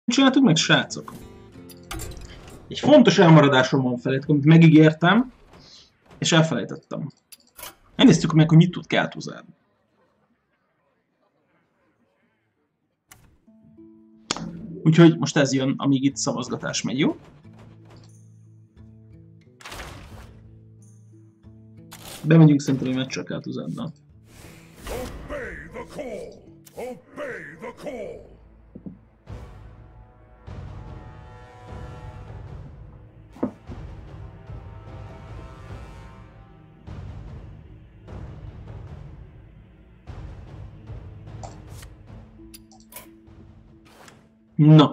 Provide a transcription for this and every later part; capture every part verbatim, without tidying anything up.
Csináltuk meg, srácok? Egy fontos elmaradásom van felétek, amit megígértem, és elfelejtettem. Elnéztük meg, hogy mit tud Kel'Thuzad. Úgyhogy most ez jön, amíg itt szavazgatás megy, jó? Bemegyünk szerintem egy meccsre Kel'Thuzaddal. No.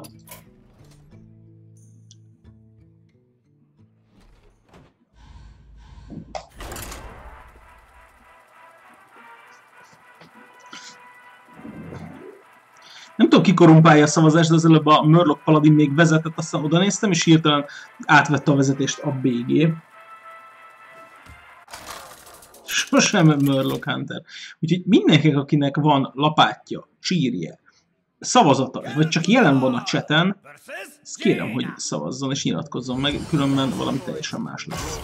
Nem tudom, ki korumpálja a szavazást, de az előbb a Murloc Paladin még vezetett, aztán oda néztem, és hirtelen átvette a vezetést a bé gé. Sosem Murloc Hunter. Úgyhogy mindenkinek, akinek van lapátja, csírje, szavazata, vagy csak jelen van a chaten, ezt kérem, hogy szavazzon és nyilatkozzon meg, különben valami teljesen más lesz.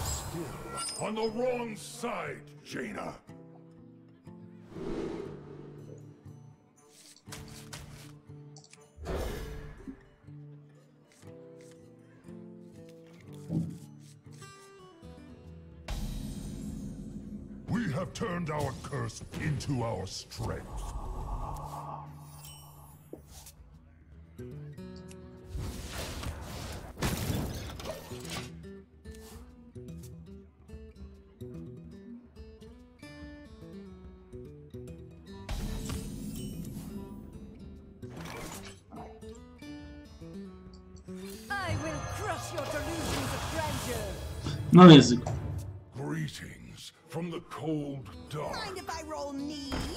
We have turned our curse into our strength. I will crush your delusions of grandeur. Na nézzük. Greetings from the cold dark. Mind if I roll need?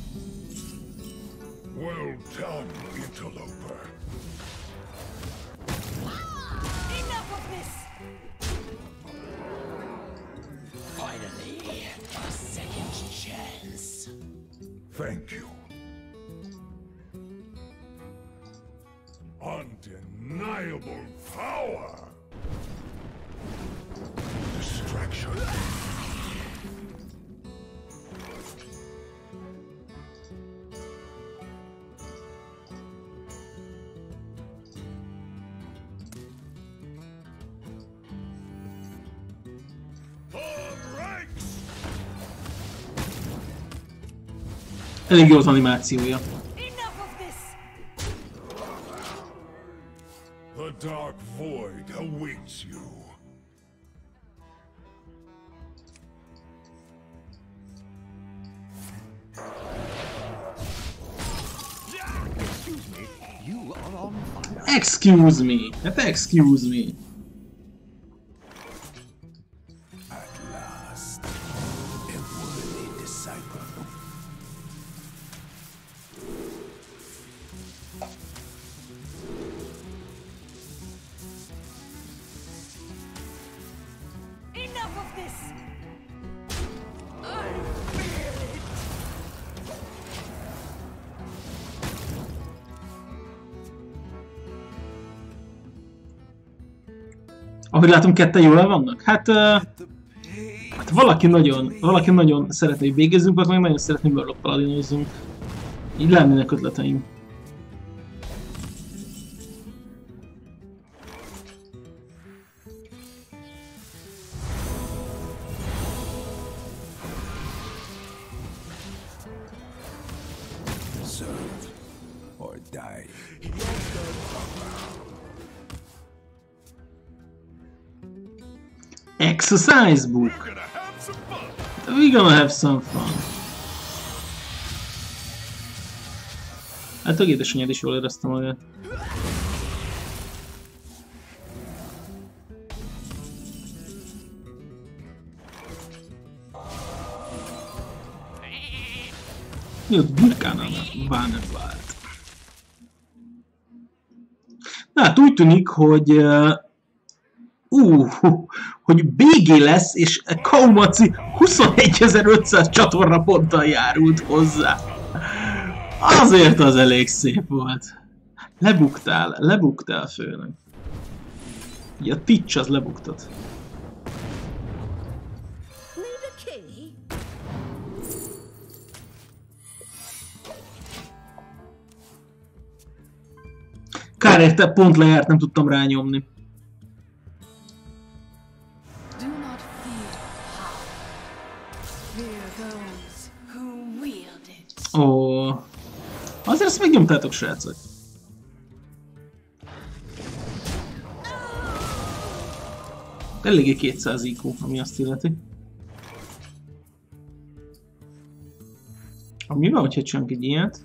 Well done, interloper. Enough of this! Finally, a second chance. Thank you. Undeniable power. Distraction. Elég jó az animációja. The dark void awaits you. Excuse me, you are on fire. Excuse me! Hát excuse me! At last, a worthy disciple. Enough of this! I feel it! Ahogy látom, ketten jól el vannak? Hát, uh, hát valaki nagyon, valaki nagyon szeretné, hogy végezzünk, vagy meg nagyon szeretné, hogy Murloc Paladinozzunk. Így lennének ötleteim. Serve or die. Exercise book! We're gonna have some fun. Hát a édesanyád is jól érezte magát. Mi ott burkánának van nem vált. Na hát úgy tűnik, hogy uh, uh, hogy bé gé lesz, és Kaumaci huszonegyezer-ötszáz csatorna ponttal járult hozzá. Azért az elég szép volt. Lebuktál, lebuktál főnök. Ugye a Titch az lebuktat. Kár érte, pont lejárt, nem tudtam rányomni. Ó, azért ezt megnyomtátok, srácok. Eléggé kétszáz I Q, ami azt illeti. Mi van, hogyha csinálunk egy ilyet?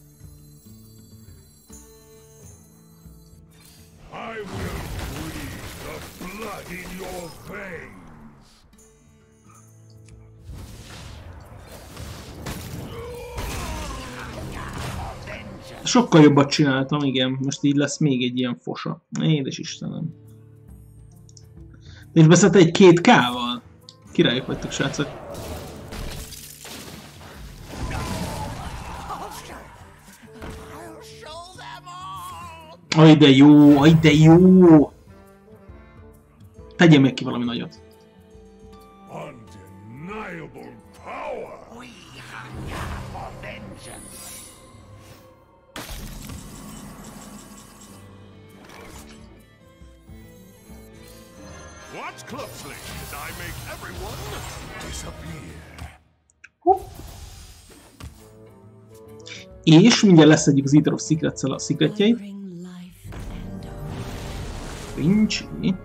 Sokkal jobbat csináltam, igen. Most így lesz még egy ilyen fosa. Édes Istenem. És beszélt egy két K-val. Királyok vagytok, srácok. Aj, de jó, aj, de jó! Tegye meg ki valami nagyot. Watch closely as I make everyone disappear. És mindjárt lesz egyik az Eater of Secrets-szel a szikretjeit. Fincsi.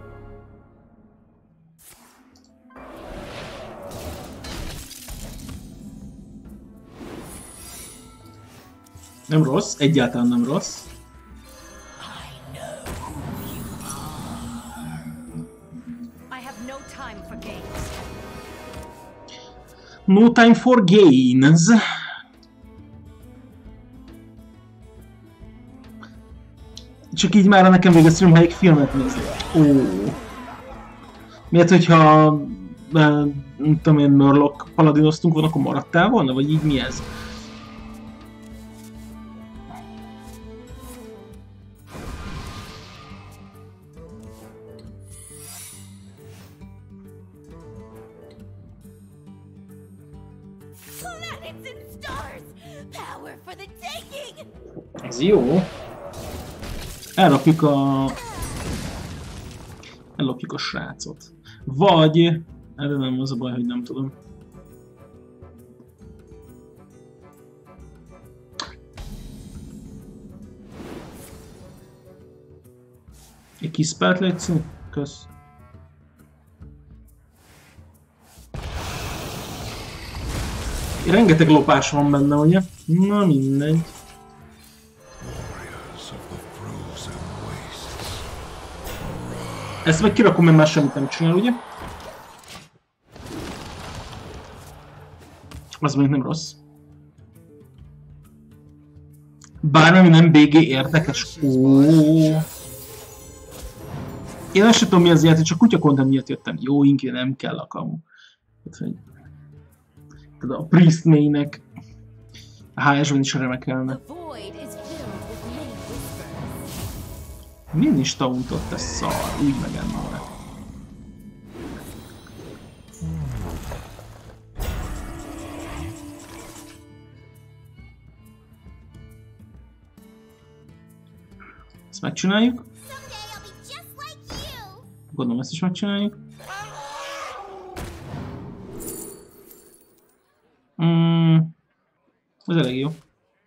Nem rossz, egyáltalán nem rossz. No time for gains. Csak így már nekem vége stream, melyik filmet nézni. Ó. Miért, hogyha nem tudom én, Murloc paladinoztunk volna, akkor maradtál volna? Vagy így mi ez? Ez jó. Elrakjuk a... Ellopjuk a srácot. Vagy... Erre nem az a baj, hogy nem tudom. Egy kis spelt légy, kösz. Rengeteg lopás van benne, ugye? Na mindegy. Ezt meg kirakom, mert már semmit nem csinál, ugye? Az még nem rossz. Bár ami nem bé gé érdekes. Ó. Én azt sem tudom mi az ilyet, csak kutya content miatt jöttem. Jó, inkább nem kell a kamu. A Priest mainnek a há es-ben is remekelne. Milyen is tauntott ez szar? Úgy megenne vele. Ezt megcsináljuk. Gondolom ezt is megcsináljuk. Mm, ez elég jó.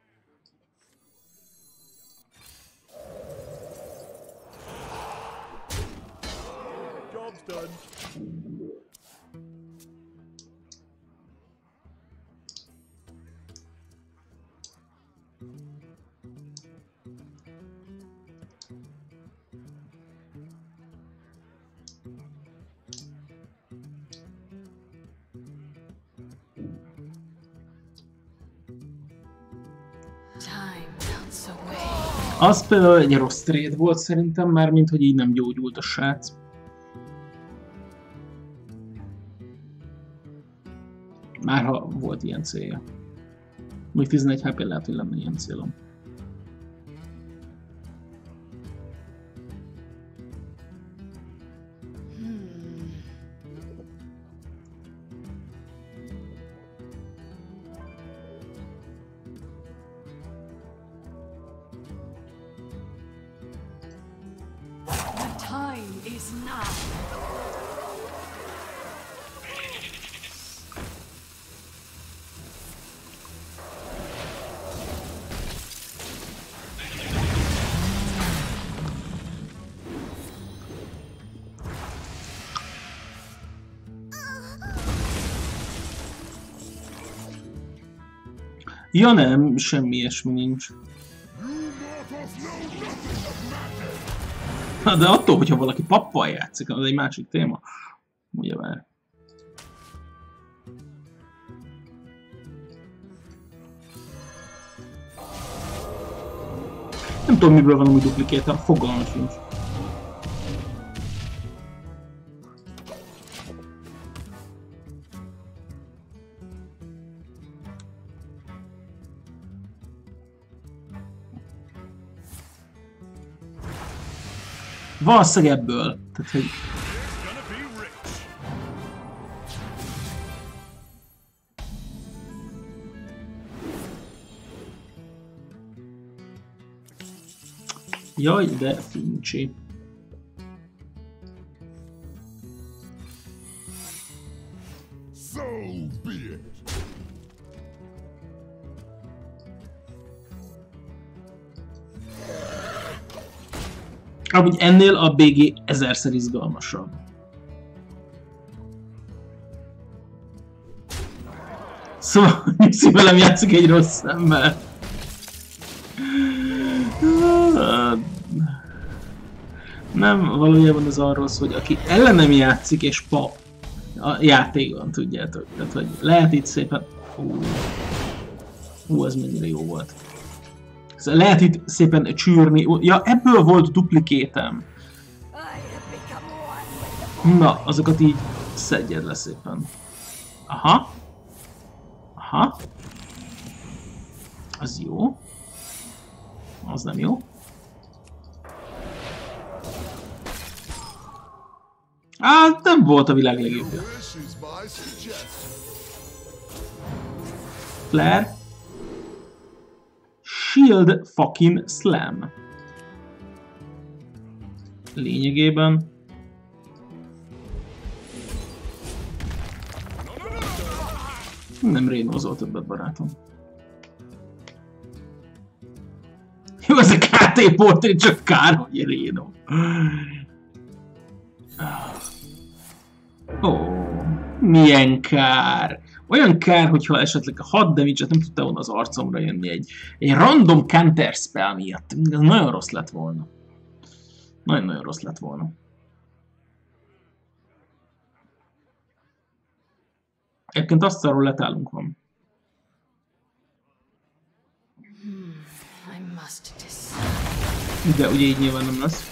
Az például egy rossz trade volt szerintem már, mint hogy így nem gyógyult a srác. Márha volt ilyen célja. Még tizenegy há pé lehet, hogy lenne ilyen célom. is nigh. Ja nem, semmi ilyesmi nincs. Na, de attól, hogyha valaki pappal játszik, az egy másik téma. Ugye már. Nem tudom, miből van új duplikéter, fogalmam sincs. Valószínűleg ebből. Tehát, hogy... Jaj, de fincsi. So be it. Amúgy ennél a bé gé ezerszer izgalmasabb. Szóval Nyuszi velem játszik egy rossz szemmel. Nem, valójában az arról szól, hogy aki ellenem játszik és pap a játékon, tudjátok. Tehát, hogy lehet itt szépen... Hú, Hú ez mennyire jó volt. Szóval lehet itt szépen csűrni. Ja, ebből volt duplikétem. Na, azokat így szedjed le szépen. Aha. Aha. Az jó. Az nem jó. Á, nem volt a világ legjobbja. Flare. Shield fucking slam. Lényegében. Nem rénózol többet, barátom. Jó, ez a ká té portré, csak kár, hogy rénó. Ó, milyen kár. Olyan kár, hogyha esetleg a hat damage-et nem tudta volna az arcomra jönni egy, egy random counter spell miatt. Ez nagyon rossz lett volna. Nagyon-nagyon rossz lett volna. Egyébként asztalról letálunk van. De ugye így nyilván nem lesz.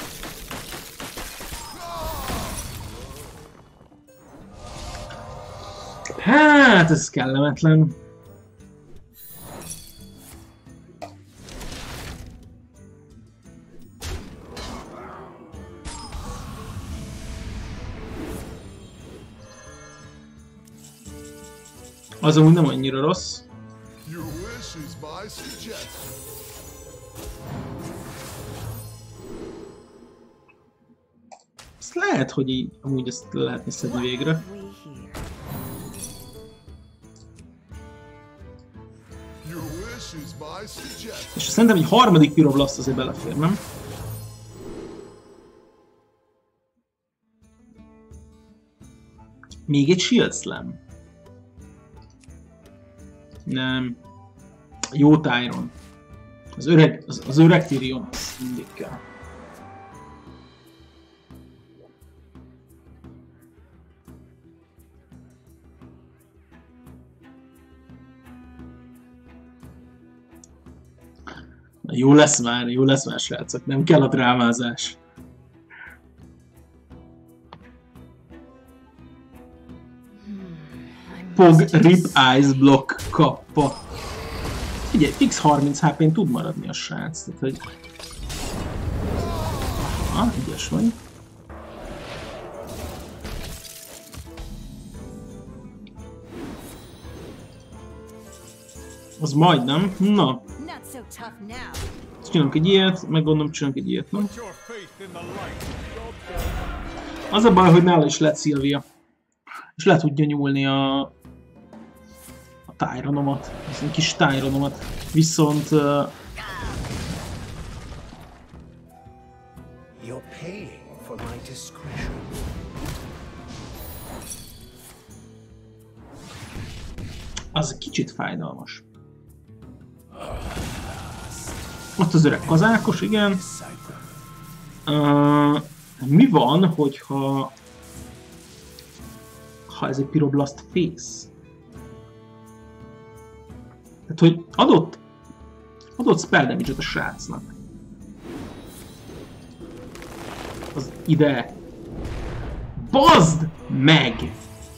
Hát, ez kellemetlen. Az amúgy nem annyira rossz. Ezt lehet, hogy így amúgy ezt lehetne szedni végre. És szerintem egy harmadik Pyroblast azért belefér, nem? Még egy Shield Slam. Nem. Jó Tyron. Az öreg, az, az öreg Tyrion az mindig kell. Na, jó lesz már, jó lesz már, srácok, nem kell a drámázás. Pog Rip Eyes Block kappa. Figyelj, fix harminc há pén tud maradni a srác, tehát hogy... Aha, ügyes vagy. Az majdnem, na. Csinálunk egy ilyet, meg gondolom csinálunk egy ilyet, nem? Az a baj, hogy nála is lett Sylvia. És le tudja nyúlni a... a Tyronomat. Ezt a kis Tyronomat. Viszont... Uh... You're paying for my discretion. Az kicsit fájdalmas. Ott az öreg kazákos, igen. Uh, mi van, hogyha... ha ez egy Pyroblast Face? Tehát, hogy adott... adott spell damage-et a srácnak. Az ide... Bazd meg!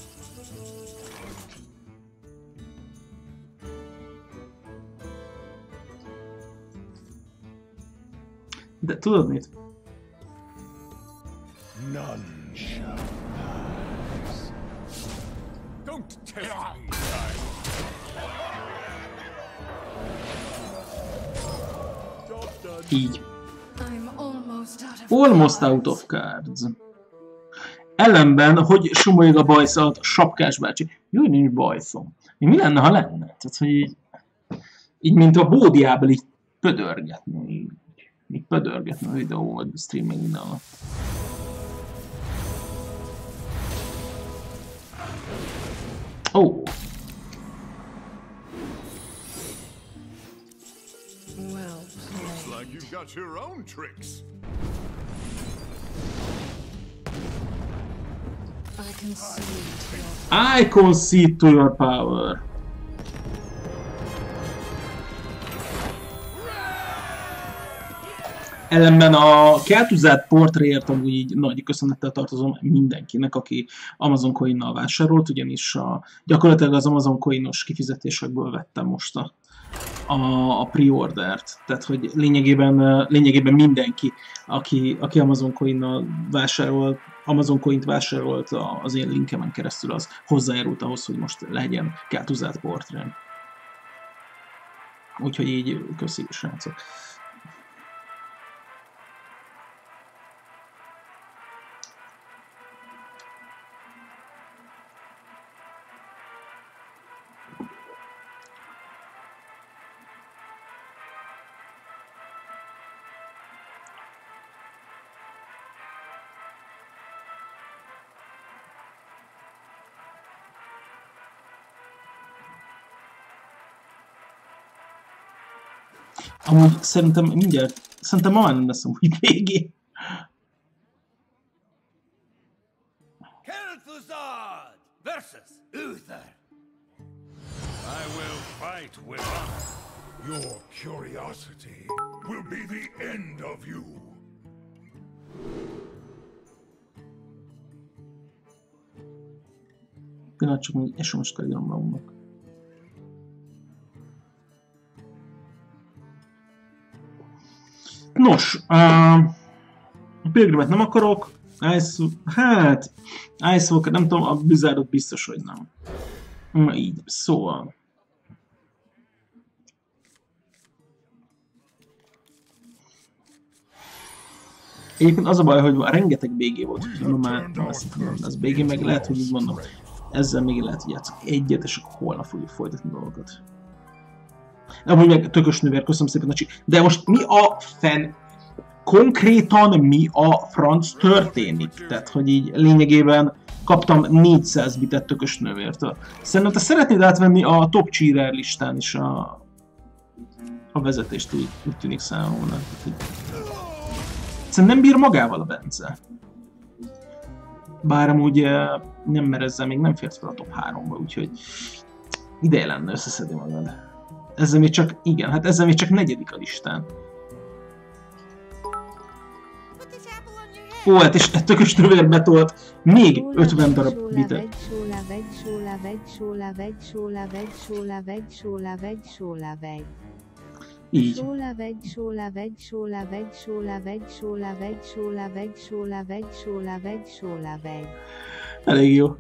De tudod mit? None shall pass. Don't test me. Így. I'm almost out of Almost out of cards. Ellenben, hogy sumolyog a bajsz alatt, a sapkás bácsi. Jó, hogy nincs bajszom. Mi lenne, ha lenne? Tehát, hogy így, így mint a bódiából így pödörgetni. Így, így pödörgetni a videó, vagy a stream meg minden alatt. Ó. Oh. Well Looks played. like you've got your own tricks. I concede to your I concede to your power. Ellenben a Kel'Thuzad portréért amúgy így nagy köszönettel tartozom mindenkinek, aki Amazon Coinnal vásárolt, ugyanis a, gyakorlatilag az Amazon Coinos kifizetésekből vettem most a, a, a pre-ordert. Tehát, hogy lényegében, lényegében mindenki, aki, aki Amazon Coinnal vásárolt, Amazon Coint vásárolt az én linkemen keresztül, az hozzájárult ahhoz, hogy most legyen Kel'Thuzad portré. Úgyhogy így köszi, srácok. Amúgy szerintem mindjárt, szerintem ma már nem lesz amúgy végé. Kel'Thuzad versus Uther. I will fight with honor. Your curiosity will be the end of you. Pillanat, csak még es em es-t kell írnom magunknak. Nos, uh, Pilgrimet nem akarok, Ice, hát, Ice Walker, nem tudom, a Blizzardot biztos, hogy nem. Na így, szóval. Egyébként az a baj, hogy rengeteg bé gé volt, úgyhogy ma már nem lesz bé gé, meg lehet, hogy így mondom, ezzel még lehet, hogy játszok egyet, és akkor holnap fogjuk folytatni dolgokat. Amúgy meg tökös nővér, köszönöm szépen, Nacsi. De most mi a fenn, konkrétan mi a franc történik? Tehát, hogy így lényegében kaptam négyszáz bitet tökös nővértől. Szerintem te szeretnéd átvenni a top cheerer listán is a, a vezetést, úgy, úgy tűnik számomra. Szerintem nem bír magával a Bence. Bár amúgy nem, mert ezzel még nem fért fel a top háromba, úgyhogy ideje lenne összeszedni magad. Ezzel még csak, igen, hát ezzel még csak negyedik a listán. Ó, hát és tökös nővér betolt még ötven darab bitet. Így. Elég jó.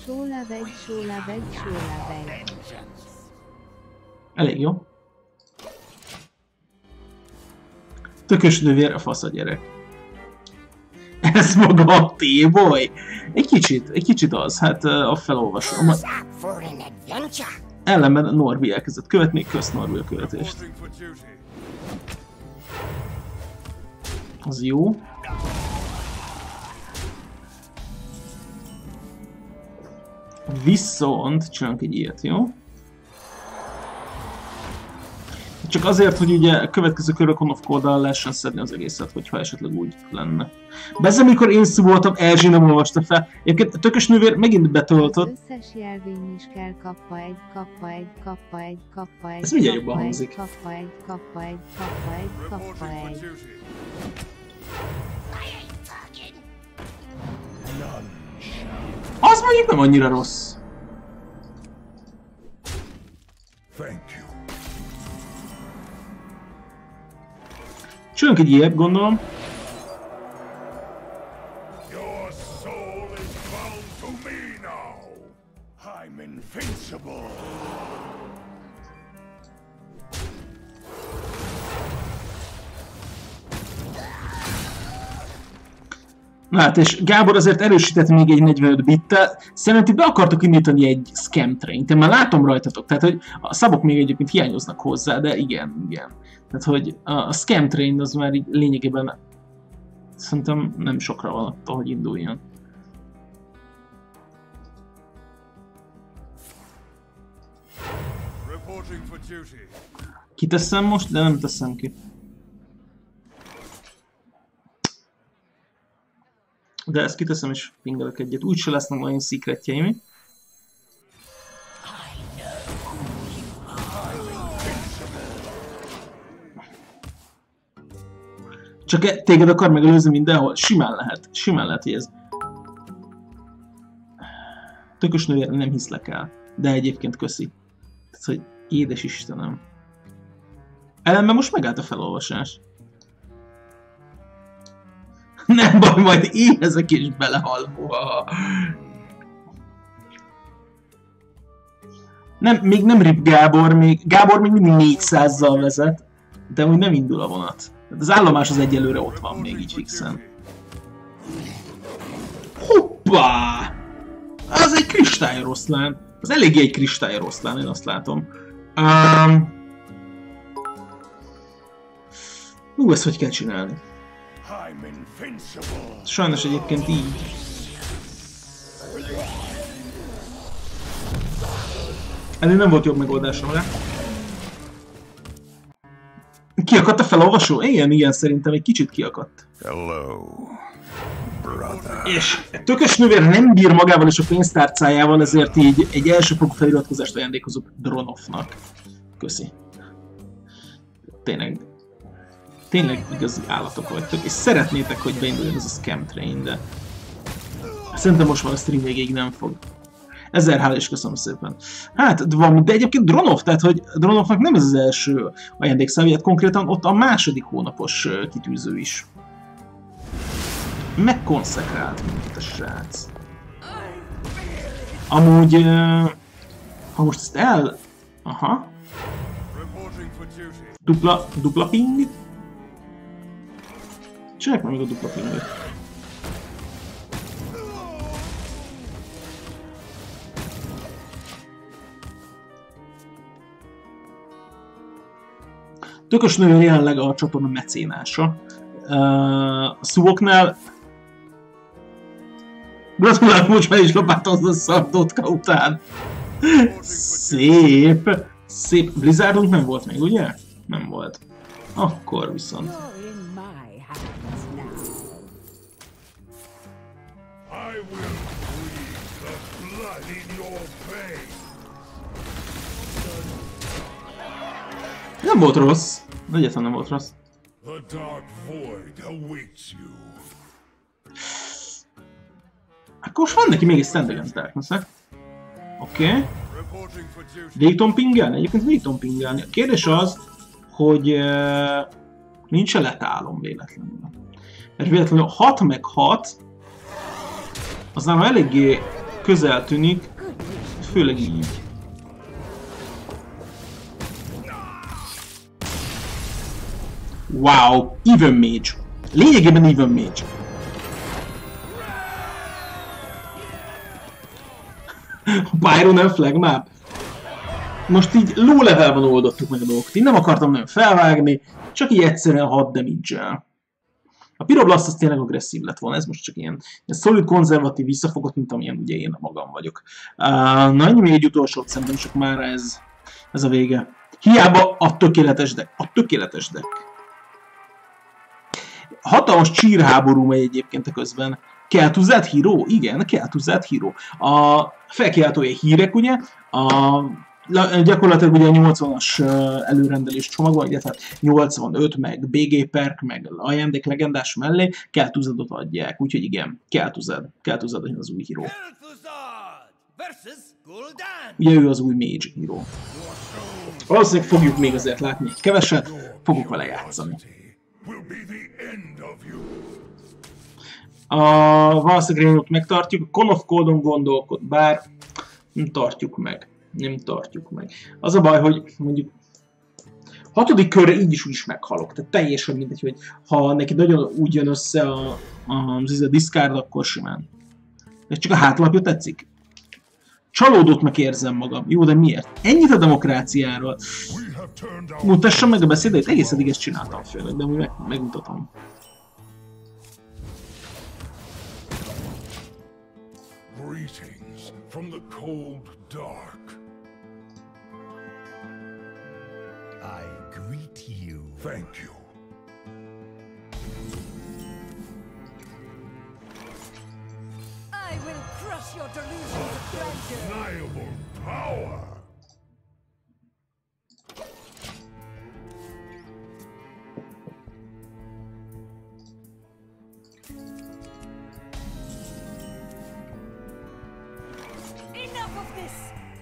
Elég jó. Tökös nővér, a fasz a gyerek. Ez maga a T-boy? Egy kicsit, egy kicsit az, hát a felolvasom. Ellenben Norbi elkezdett követni, kösz Norbi a követést. Az jó. Viszont csinálunk egy ilyet, jó? Csak azért, hogy ugye a következő körökön of Code-dal lehessen szedni az egészet, hogyha esetleg úgy lenne. Bezze, amikor én szuboltam, Erzsi nem olvasta fel. Egyébként a tökös nővér megint betöltött. Az összes jelvény is kell, kappa egy, kappa egy, kappa egy, kappa egy. Ez mindjárt jobban hangzik. Kappa egy, kappa egy, kappa egy, kappa egy. Az mondjuk nem annyira rossz. Thank you. Csinálunk egy ilyet, gondolom. Your soul is bound to me now. I'm invincible. Na hát, és Gábor azért erősített még egy negyvenöt bittel. Szerintem be akartok indítani egy scam train-t. Én már látom rajtatok, tehát hogy a szabok még egyébként hiányoznak hozzá, de igen, igen. Tehát, hogy a scam train az már így lényegében szerintem nem sokra van attól, hogy induljon. Kiteszem most, de nem teszem ki. De ezt kiteszem és pingelök egyet. Úgyse lesznek olyan secretjeim. Csak e, téged akar megelőzni mindenhol? Simán lehet. Simán lehet, hogy ez... Tökös nője, nem hiszlek el. De egyébként köszi. Tehát, hogy édes Istenem. Ellenben most megállt a felolvasás. Nem baj, majd én ezek is belehalva. Nem, még nem rip Gábor, még, Gábor még mindig négyszázzal vezet, de úgy nem indul a vonat. Az állomás az egyelőre ott van még így fixen. Hoppá! Az egy kristályoroszlán. Az eléggé egy kristályoroszlán, én azt látom. Um... Ú, ezt hogy kell csinálni? Sajnos egyébként így. Ennél nem volt jobb megoldásom rá. Kiakadt a felolvasó? Igen, igen, szerintem egy kicsit kiakadt. Hello, brother. És tökös nővér nem bír magával és a pénztárcájával, ezért így egy elsőfokú feliratkozást ajándékozok Dronovnak. Köszi. Tényleg. Tényleg igazi állatok vagytok, és szeretnétek, hogy beinduljon ez a scam train, de szerintem most már a stream végéig nem fog. Ezer hála és köszönöm szépen. Hát, de, van, de egyébként Dronov, tehát hogy Dronovnak nem ez az első ajándékszám, konkrétan ott a második hónapos kitűző is. Megkonszekrált, mint a srác. Amúgy, ha most ezt el... Aha. Dupla, dupla ping. Csinálják már még a dupla pinget. Tökös nővér jelenleg a csatorna mecénása. Uh, a szuvoknál... Gratulálok, most már is lapátozz a szardótka után. Szép. Szép. Blizzardunk nem volt még, ugye? Nem volt. Akkor viszont. Nem volt rossz. Egyáltalán nem volt rossz. Akkor most van neki még egy Stand Against Darkness-e. Oké. Okay. Végtom pingelni? Egyébként végtom pingelni. A kérdés az, hogy uh, nincs-e letálom véletlenül. Mert véletlenül hat meg hat az nálam eléggé közel tűnik, főleg így. Wow, Even Mage. Lényegében Even Mage. Byron and Flag Map. Most így low levelben oldottuk meg a dolgokat. Én nem akartam nagyon felvágni, csak így egyszerűen hat damage-el. A Pyroblast az tényleg agresszív lett volna, ez most csak ilyen, ilyen szolid, konzervatív, visszafogott, mint amilyen ugye én magam vagyok. Uh, na ennyi még egy utolsót, szerintem csak már ez, ez a vége. Hiába a tökéletes deck, a tökéletes deck. Hatalmas csírháború megy egyébként a közben. Kell to that hero? Igen, kell to that hero. A felkiáltói hírek, ugye, a gyakorlatilag ugye a nyolcvanas előrendelés csomagban, illetve nyolcvanöt, meg bé gé perk, meg ajándék legendás mellé Kel'Thuzadot adják, úgyhogy igen, Kel'Thuzad, Kel'Thuzad az új híró. Ugye ő az új mage híró. Valószínűleg fogjuk még azért látni egy keveset, fogok vele játszani. A valószínűleg Raynot megtartjuk, a Con of Coldon gondolkod, bár nem tartjuk meg. Nem tartjuk meg. Az a baj, hogy mondjuk hatodik körre így is úgy is meghalok. Tehát teljesen mindegy, hogy ha neki nagyon úgy jön össze a, a, a discard, akkor simán. Ez csak a hátlapja tetszik. Csalódottnak érzem magam. Jó, de miért? Ennyit a demokráciáról. Mutassam meg a beszédeit. Egész eddig ezt csináltam főleg, de meg, megmutatom. Greetings from the cold dark. I greet you. Thank you. I will crush your delusions of grandeur. Undeniable power. Enough of this!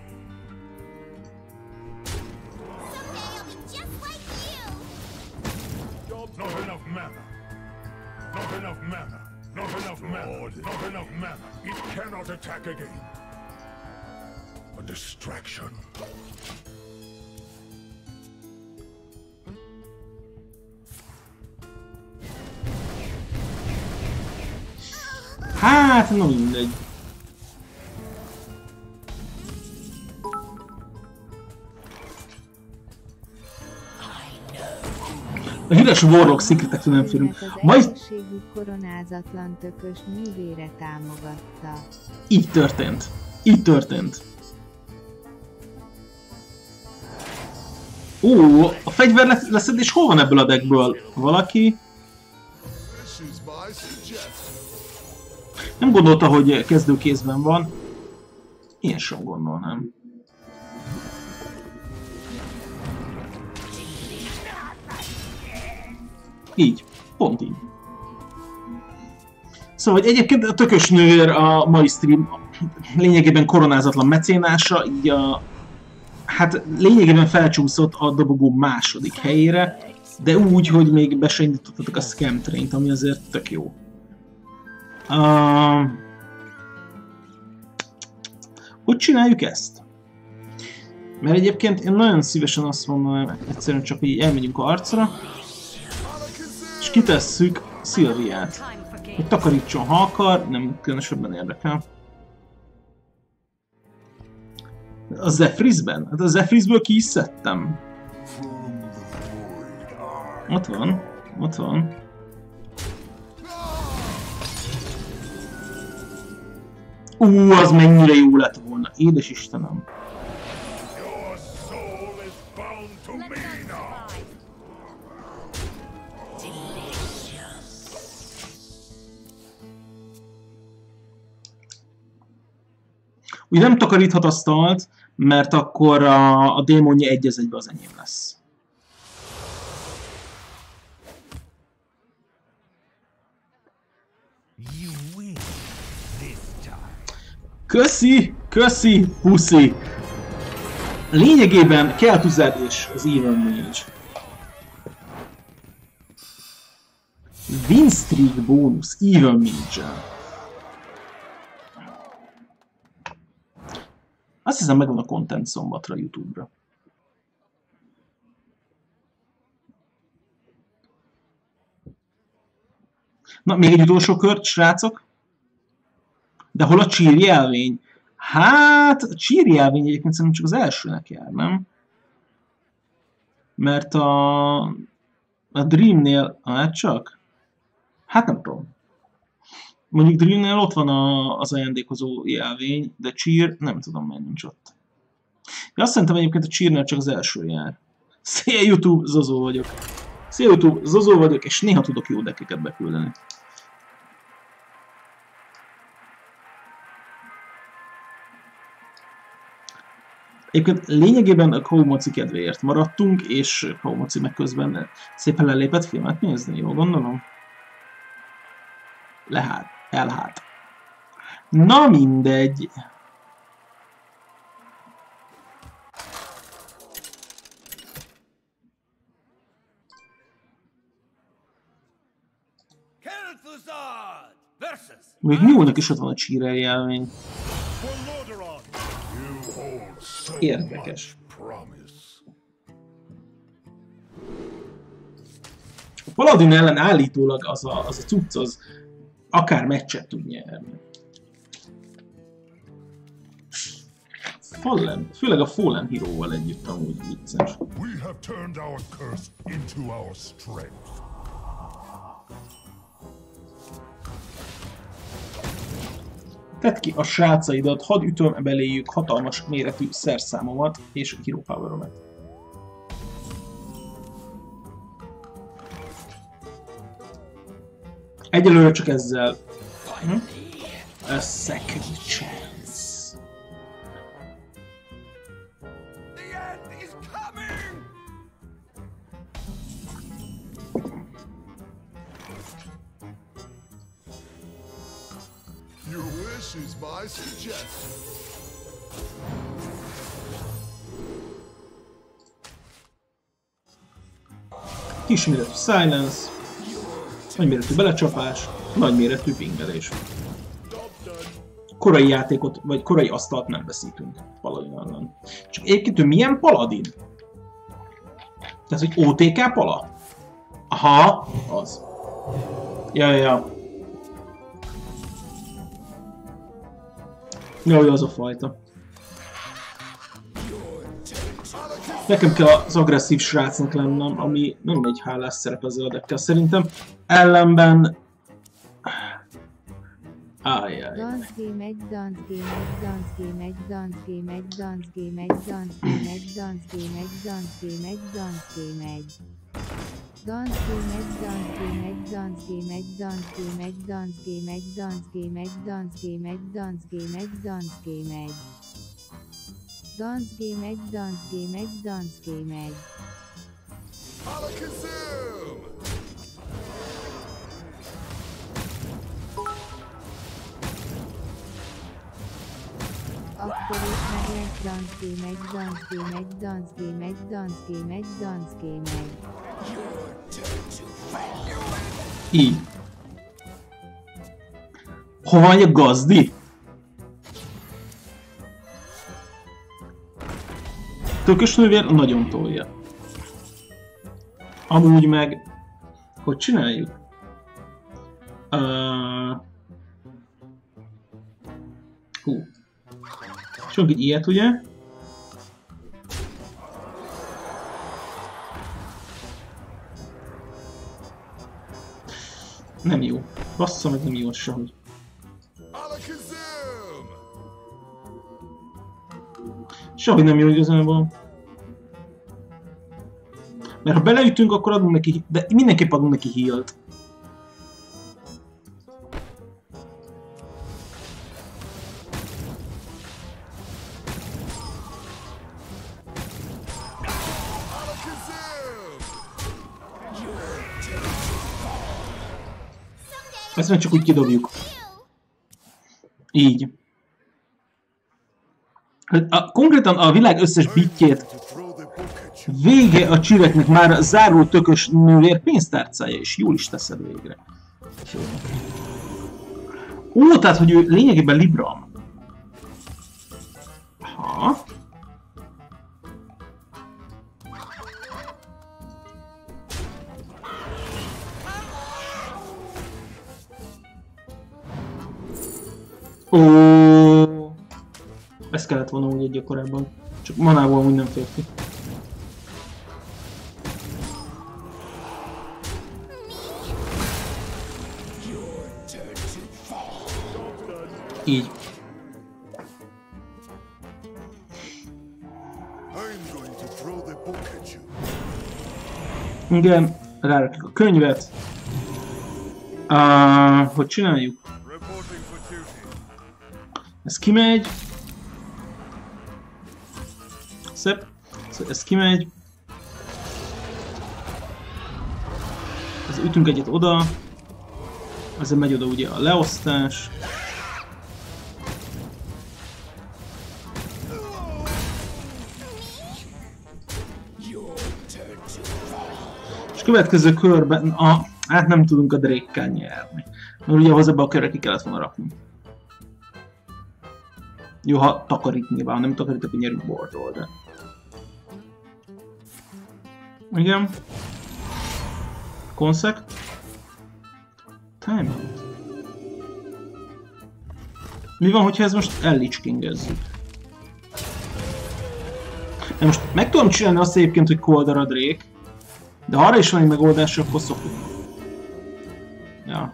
Not enough mana. Not enough mana. Not enough mana. Not enough mana. It cannot attack again. A distraction. Hát, no mindegy. A híres Warlock Secretek-től nem férünk. Majd... koronázatlan tökös nővére támogatta. Így történt. Így történt. Ó, a fegyver leszedés hol van ebből a deckből? Valaki? Nem gondolta, hogy kezdőkézben van. Én sem gondolnám. Így. Pont így. Szóval egyébként a tökös nővér a mai stream lényegében koronázatlan mecénása, így a... Hát lényegében felcsúszott a dobogó második helyére, de úgy, hogy még be se indítottak a Scam Train-t, ami azért tök jó. Uh... Hogy csináljuk ezt? Mert egyébként én nagyon szívesen azt mondanám, egyszerűen csak így elmegyünk arcra, és kitesszük Sylviát, hogy takarítson, ha akar, nem különösebben érdekel. A Zephyrusben? Hát a Zephyrusből ki is szedtem. Ott van, ott van. Ú, az mennyire jó lett volna, édes Istenem. Ugye nem takaríthat asztalt, mert akkor a, a démonja egy az egybe az enyém lesz. Köszi, köszi, puszi. Lényegében Kel'Thuzad és az Evil Mage. Win streak bónusz Evil Mage-el. Azt hiszem megvan a content szombatra YouTube-ra. Na, még egy utolsó kört, srácok. De hol a csíri jelvény? Hát, a Csíri jelvény egyébként szerintem csak az elsőnek jár, nem? Mert a, a Dreamnél, hát csak? Hát nem tudom. Mondjuk Dreamnél ott van a, az ajándékozó jelvény, de Csír nem tudom, miért nincs ott. Ja, azt szerintem egyébként a Csírnél csak az első jár. Szia YouTube, Zozó vagyok. Szia YouTube, Zozó vagyok, és néha tudok jó deckeket beküldeni. Egyébként lényegében a Koumoci kedvéért maradtunk, és Koumoci meg közben szépen lelépett filmet nézni, jól gondolom? Lehát, elhát. Na mindegy. Még Miónak is ott van a Csíre jelvény. Érdekes. A Paladin ellen állítólag az a, az a cucc, az akár meccset tud nyerni. Fallen, főleg a Fallen Hero-val együtt amúgy vicces. Tedd ki a srácaidat, hadd ütöm beléjük hatalmas méretű szerszámomat és hero poweromat. Egyelőre csak ezzel. Hm? A second chance. Your wish is my suggestion. Kisméretű silence, nagyméretű belecsapás, nagyméretű pingelés. Korai játékot, vagy korai asztalt nem veszítünk Paladin ellen. Csak egyébként ő milyen Paladin? Tehát, hogy o té ká pala? Aha, az. Ja, ja. Jó, az a fajta. Nekem kell az agresszív srácnak lennem, ami nem egy hálás szerep ezzel a deckkel szerintem. Ellenben... Ajjaj. Dance game egy, dance game egy, dance game egy, dance game egy, dance game egy, dance game egy, dance game egy, dance game egy, dance game egy. Dance game egy, dance game egy, dance game egy, dance game egy, dance game egy, dance game egy, dance game egy, dance game egy, dance game egy. Dance game egy, dance game egy, dance game egy. Akkor is meg lesz dance game egy, dance game egy, dance game egy, dance game egy, dance game egy. Így. Hova van a gazdi? Tökös nővér nagyon tolja. Amúgy meg... Hogy csináljuk? Uh... Hú. Sok egy ilyet, ugye? Nem jó. Bassza meg, nem jó sehogy. Sehogy nem jó igazából. Mert ha beleütünk, akkor adunk neki, de mindenképp adunk neki healt. Ezt meg csak úgy kidobjuk. Így. A, konkrétan a világ összes bitjét vége a csireknek, már zárul tökös nővér pénztárcája, és jól is teszed végre. Ó, tehát, hogy ő lényegében Libram. Aha. Ó. Ezt kellett volna úgy egy korábban. Csak manából úgy nem fér ki. Így. Igen, rárakjuk a könyvet. Uh, hogy csináljuk? Ez kimegy. Szép. Szóval ez kimegy. Ez ütünk egyet oda. Ezzel megy oda ugye a leosztás. És következő körben, a, hát nem tudunk a Drake-kel nyerni. Mert ugye ahhoz ebbe a körre ki kellett volna rakni. Jó, ha takarít nyilván, ha nem takarít, akkor nyerünk boardról, de... Igen. Consec. Timeout. Mi van, hogyha ez most ellicskingezzük? Most meg tudom csinálni azt egyébként, hogy Coldar a Drake, de ha arra is van egy megoldás, akkor szokunk. Ja.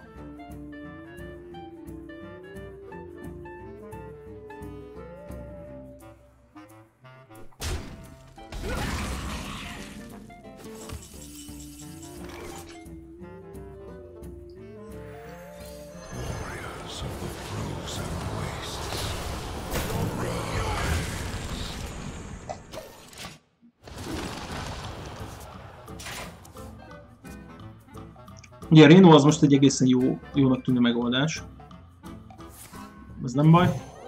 Ugye a Reno az most egy egészen jó, jónak tűnő megoldás. Ez nem baj.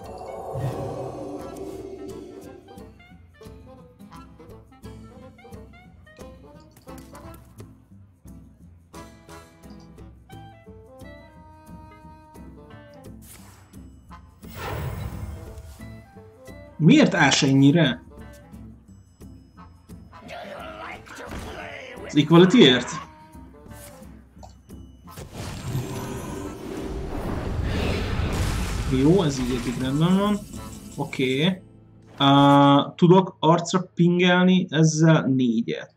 Miért ás ennyire? Az Equality-ért? Jó, ez így eddig rendben van. Oké. Okay. Uh, tudok arcra pingelni ezzel négyet.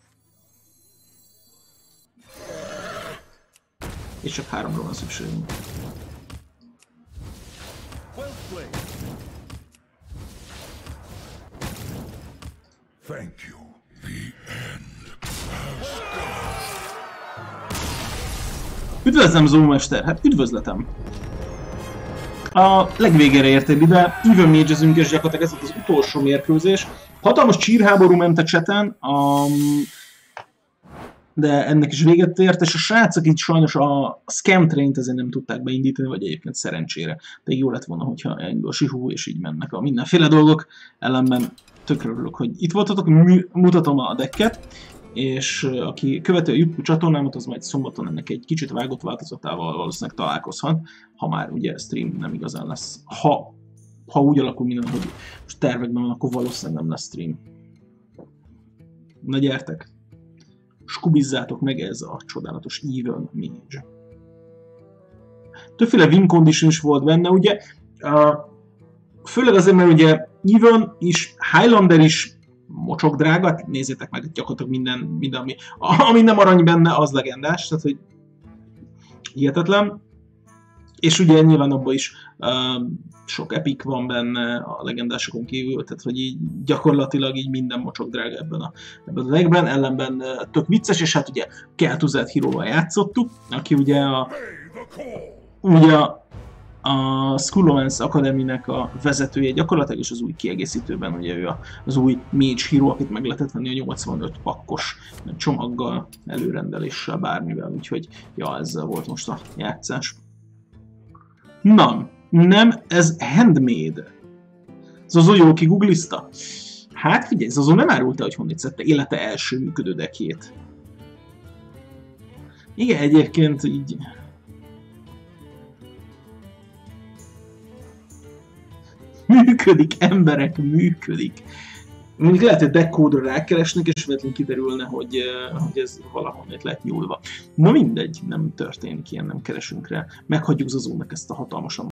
És csak háromra van szükségünk. Thank you. The end. Üdvözlöm, Zómester! Hát üdvözletem! A legvégére értél ide, even mage-ezünk, és gyakorlatilag ez volt az utolsó mérkőzés. Hatalmas csírháború ment a cseten, um, de ennek is véget ért, és a srácok így sajnos a Scam Train-t ezért nem tudták beindítani, vagy egyébként szerencsére. De jó lett volna, hogyha a sihú és így mennek a mindenféle dolgok. Ellenben tökre örülök, hogy itt voltatok, mutatom a decket, és aki követő a YouTube csatornámat, az majd szombaton ennek egy kicsit vágott változatával valószínűleg találkozhat, ha már ugye stream nem igazán lesz. Ha, ha úgy alakul minden, hogy most tervekben van, akkor valószínűleg nem lesz stream. Na gyertek! Skubizzátok meg, ez a csodálatos Even Mage. Többféle win condition is volt benne, ugye, uh, főleg azért, mert ugye Even is, Highlander is mocsok drága, nézzétek meg, gyakorlatilag minden, minden ami, ami nem arany benne, az legendás, tehát hogy hihetetlen. És ugye nyilván abban is uh, sok epic van benne a legendásokon kívül, tehát hogy így gyakorlatilag így minden mocsok drága ebben a, ebben a legben, ellenben uh, tök vicces, és hát ugye Kel'Thuzad Hero-val játszottuk, aki ugye a, ugye a, a Skullomance Academy-nek a vezetője gyakorlatilag, és az új kiegészítőben ugye ő az új Mage Hero, akit meg lehetett venni a nyolcvanöt pakkos csomaggal, előrendeléssel, bármivel, úgyhogy ja, ezzel volt most a játszás. Na, nem, ez handmade. Zozó jól kiguglizta? Hát figyelj, Zozó nem árulta, hogy honnét szedte élete első működő dekét. Igen, egyébként így... Működik, emberek, működik. Mondjuk lehet, hogy decode-ra rákeresnek, és véletlenül kiderülne, hogy, hogy ez valahonnét lett nyúlva. Na mindegy, nem történik ilyen, nem keresünk rá. Meghagyjuk Zozónak ezt a hatalmasan